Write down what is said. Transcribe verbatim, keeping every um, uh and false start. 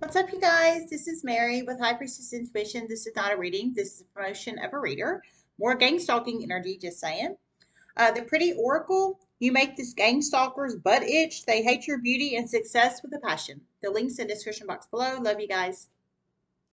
What's up, you guys? This is Mary with High Priestess Intuition. This is not a reading. This is a promotion of a reader. More gang stalking energy, just saying. Uh, the pretty oracle, you make this gang stalker's butt itch. They hate your beauty and success with a passion. The link's in the description box below. Love you guys.